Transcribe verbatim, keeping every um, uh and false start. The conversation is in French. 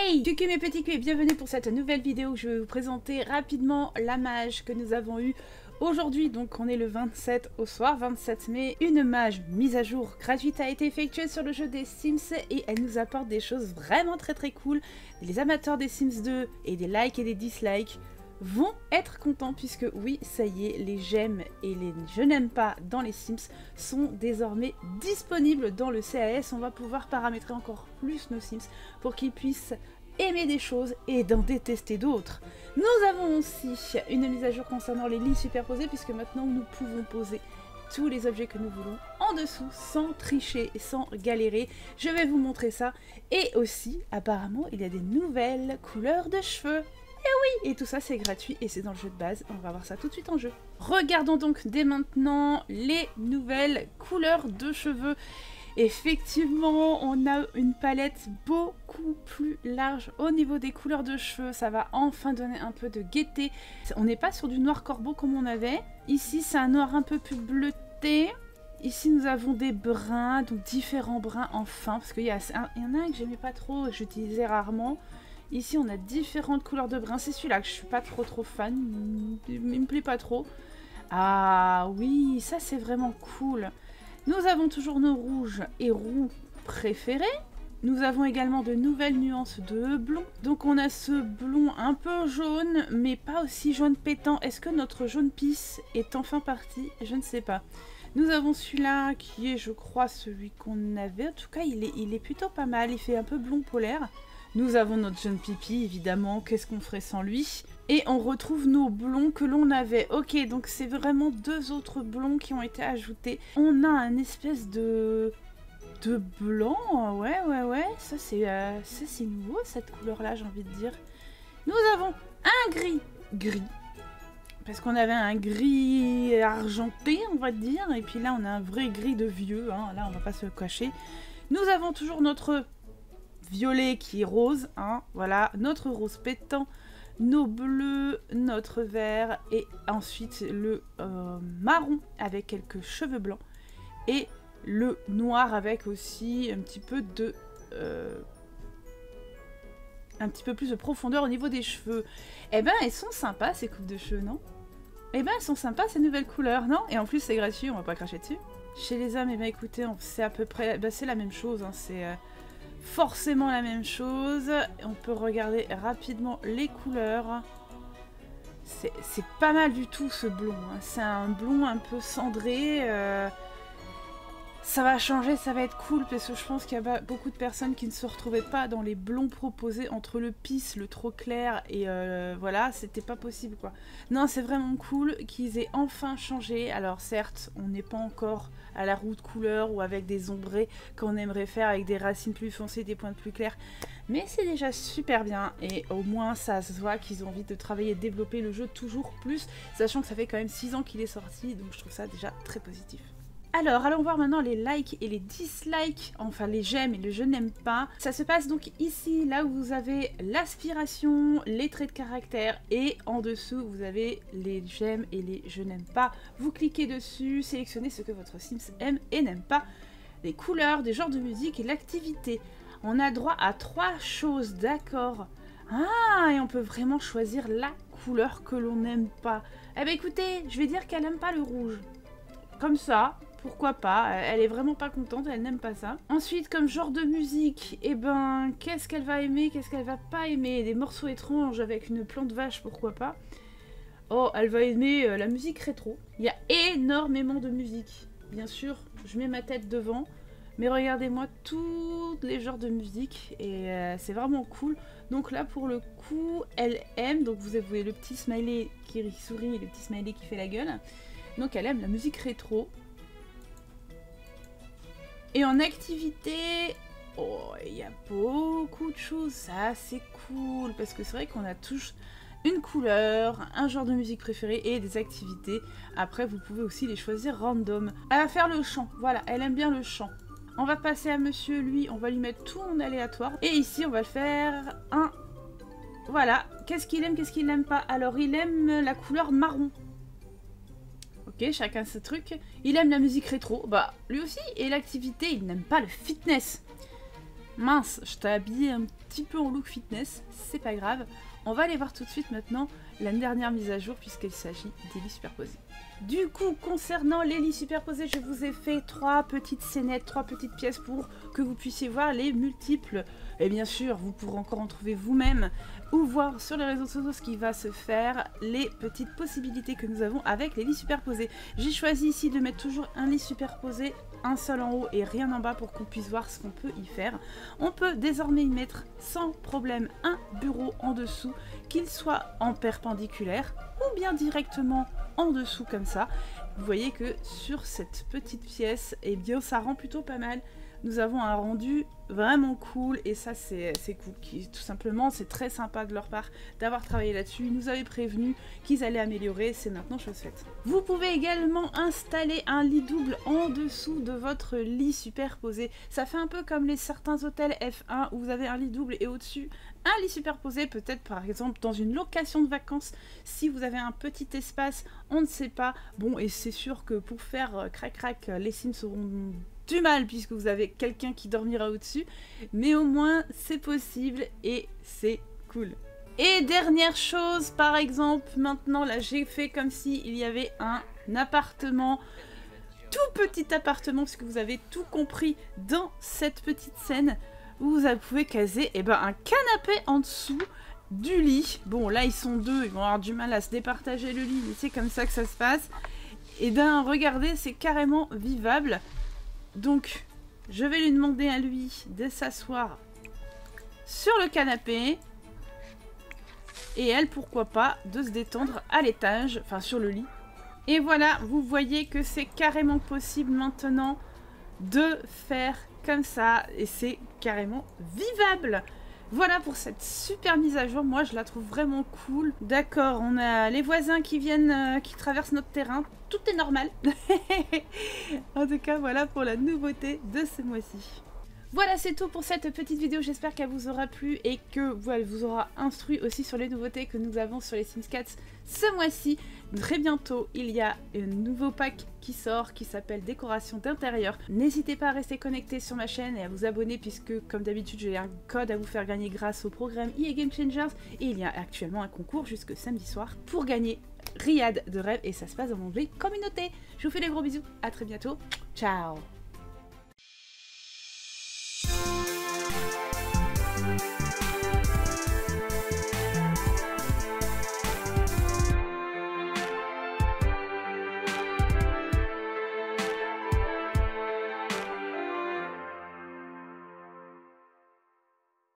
Hey, coucou mes petits culs et bienvenue pour cette nouvelle vidéo où je vais vous présenter rapidement la mage que nous avons eue aujourd'hui. Donc on est le vingt-sept au soir, vingt-sept mai. Une mage mise à jour gratuite a été effectuée sur le jeu des Sims et elle nous apporte des choses vraiment très très cool. Les amateurs des Sims deux et des likes et des dislikes vont être contents puisque oui, ça y est, les j'aime et les je n'aime pas dans les Sims sont désormais disponibles dans le C A S. On va pouvoir paramétrer encore plus nos Sims pour qu'ils puissent aimer des choses et d'en détester d'autres. Nous avons aussi une mise à jour concernant les lignes superposées puisque maintenant nous pouvons poser tous les objets que nous voulons en dessous sans tricher et sans galérer. Je vais vous montrer ça. Et aussi, apparemment, il y a des nouvelles couleurs de cheveux. Et oui, et tout ça c'est gratuit et c'est dans le jeu de base, on va voir ça tout de suite en jeu. Regardons donc dès maintenant les nouvelles couleurs de cheveux. Effectivement, on a une palette beaucoup plus large au niveau des couleurs de cheveux, ça va enfin donner un peu de gaieté. On n'est pas sur du noir corbeau comme on avait, ici c'est un noir un peu plus bleuté. Ici nous avons des bruns, donc différents bruns enfin, parce qu'il y, y en a un que j'aimais pas trop et j'utilisais rarement. Ici, on a différentes couleurs de brun. C'est celui-là que je suis pas trop trop fan. Il me plaît pas trop. Ah oui, ça c'est vraiment cool. Nous avons toujours nos rouges et roux préférés. Nous avons également de nouvelles nuances de blond. Donc on a ce blond un peu jaune, mais pas aussi jaune pétant. Est-ce que notre jaune pisse est enfin parti? Je ne sais pas. Nous avons celui-là qui est, je crois, celui qu'on avait. En tout cas, il est, il est plutôt pas mal. Il fait un peu blond polaire. Nous avons notre jaune pipi, évidemment, qu'est-ce qu'on ferait sans lui? Et on retrouve nos blonds que l'on avait. Ok, donc c'est vraiment deux autres blonds qui ont été ajoutés. On a un espèce de... de blanc, ouais, ouais, ouais. Ça, c'est euh, ça c'est nouveau, cette couleur-là, j'ai envie de dire. Nous avons un gris. Gris. Parce qu'on avait un gris argenté, on va dire. Et puis là, on a un vrai gris de vieux, hein. Là, on va pas se cacher. Nous avons toujours notre... violet qui est rose, hein, voilà, notre rose pétant, nos bleus, notre vert, et ensuite le euh, marron avec quelques cheveux blancs, et le noir avec aussi un petit peu de... Euh, un petit peu plus de profondeur au niveau des cheveux. Eh ben, elles sont sympas ces coupes de cheveux, non? Eh ben, elles sont sympas ces nouvelles couleurs, non? Et en plus, c'est gratuit, on va pas cracher dessus. Chez les hommes, eh ben, écoutez, c'est à peu près... Ben, c'est la même chose, hein, c'est... Euh, forcément la même chose. On peut regarder rapidement les couleurs. C'est pas mal du tout ce blond, hein. C'est un blond un peu cendré. Euh... Ça va changer, ça va être cool parce que je pense qu'il y a beaucoup de personnes qui ne se retrouvaient pas dans les blonds proposés entre le pisse, le trop clair et euh, voilà, c'était pas possible quoi. Non, c'est vraiment cool qu'ils aient enfin changé. Alors certes, on n'est pas encore à la roue de couleur ou avec des ombrés qu'on aimerait faire avec des racines plus foncées, des pointes plus claires. Mais c'est déjà super bien et au moins ça se voit qu'ils ont envie de travailler et de développer le jeu toujours plus, sachant que ça fait quand même six ans qu'il est sorti, donc je trouve ça déjà très positif. Alors, allons voir maintenant les likes et les dislikes, enfin les j'aime et le je n'aime pas. Ça se passe donc ici, là où vous avez l'aspiration, les traits de caractère, et en dessous vous avez les j'aime et les je n'aime pas. Vous cliquez dessus, sélectionnez ce que votre Sims aime et n'aime pas, les couleurs, des genres de musique et l'activité. On a droit à trois choses, d'accord. Ah, et on peut vraiment choisir la couleur que l'on n'aime pas. Eh bien écoutez, je vais dire qu'elle n'aime pas le rouge. Comme ça. Pourquoi pas, elle est vraiment pas contente, elle n'aime pas ça. Ensuite, comme genre de musique, eh ben, qu'est-ce qu'elle va aimer, qu'est-ce qu'elle va pas aimer? Des morceaux étranges avec une plante vache, pourquoi pas. Oh, elle va aimer euh, la musique rétro. Il y a énormément de musique. Bien sûr, je mets ma tête devant, mais regardez-moi tous les genres de musique, et euh, c'est vraiment cool. Donc là, pour le coup, elle aime, donc vous avez le petit smiley qui sourit et le petit smiley qui fait la gueule. Donc elle aime la musique rétro. Et en activité, oh, il y a beaucoup de choses, ça c'est cool, parce que c'est vrai qu'on a tous une couleur, un genre de musique préféré et des activités. Après, vous pouvez aussi les choisir random. Elle va faire le chant, voilà, elle aime bien le chant. On va passer à monsieur, lui, on va lui mettre tout en aléatoire. Et ici, on va le faire un... Voilà, qu'est-ce qu'il aime, qu'est-ce qu'il n'aime pas? Alors, il aime la couleur marron. Ok, chacun ce truc. Il aime la musique rétro, bah lui aussi. Et l'activité, il n'aime pas le fitness. Mince, je t'ai habillé un petit peu en look fitness, c'est pas grave. On va aller voir tout de suite maintenant la dernière mise à jour puisqu'il s'agit des lits superposés. Du coup, concernant les lits superposés, je vous ai fait trois petites scénettes, trois petites pièces pour que vous puissiez voir les multiples. Et bien sûr, vous pourrez encore en trouver vous-même ou voir sur les réseaux sociaux ce qui va se faire, les petites possibilités que nous avons avec les lits superposés. J'ai choisi ici de mettre toujours un lit superposé, un seul en haut et rien en bas pour qu'on puisse voir ce qu'on peut y faire. On peut désormais y mettre sans problème un bureau en dessous, qu'il soit en perpendiculaire ou bien directement en dessous comme ça. Vous voyez que sur cette petite pièce, eh bien ça rend plutôt pas mal. Nous avons un rendu vraiment cool et ça c'est cool, qui, tout simplement c'est très sympa de leur part d'avoir travaillé là-dessus. Ils nous avaient prévenu qu'ils allaient améliorer, c'est maintenant chose faite. Vous pouvez également installer un lit double en dessous de votre lit superposé. Ça fait un peu comme les certains hôtels F un où vous avez un lit double et au-dessus un lit superposé, peut-être par exemple dans une location de vacances, si vous avez un petit espace, on ne sait pas. Bon, et c'est sûr que pour faire crac crac, les Sims auront du mal puisque vous avez quelqu'un qui dormira au-dessus, mais au moins c'est possible et c'est cool. Et dernière chose, par exemple, maintenant là j'ai fait comme si il y avait un appartement, tout petit appartement, puisque vous avez tout compris dans cette petite scène, où vous pouvez caser eh ben, un canapé en dessous du lit. Bon là ils sont deux, ils vont avoir du mal à se départager le lit, mais c'est comme ça que ça se passe. Et ben regardez, c'est carrément vivable. Donc, je vais lui demander à lui de s'asseoir sur le canapé. Et elle, pourquoi pas, de se détendre à l'étage, enfin sur le lit. Et voilà, vous voyez que c'est carrément possible maintenant de faire comme ça. Et c'est carrément vivable. Voilà pour cette super mise à jour, moi je la trouve vraiment cool. D'accord, on a les voisins qui viennent, euh, qui traversent notre terrain, tout est normal. En tout cas, voilà pour la nouveauté de ce mois-ci. Voilà, c'est tout pour cette petite vidéo, j'espère qu'elle vous aura plu et que voilà, vous aura instruit aussi sur les nouveautés que nous avons sur les Sims quatre ce mois-ci. Très bientôt, il y a un nouveau pack qui sort qui s'appelle Décoration d'intérieur. N'hésitez pas à rester connecté sur ma chaîne et à vous abonner puisque, comme d'habitude, j'ai un code à vous faire gagner grâce au programme E A Game Changers et il y a actuellement un concours jusque samedi soir pour gagner Riad de rêve et ça se passe dans l'onglet communauté. Je vous fais des gros bisous, à très bientôt, ciao.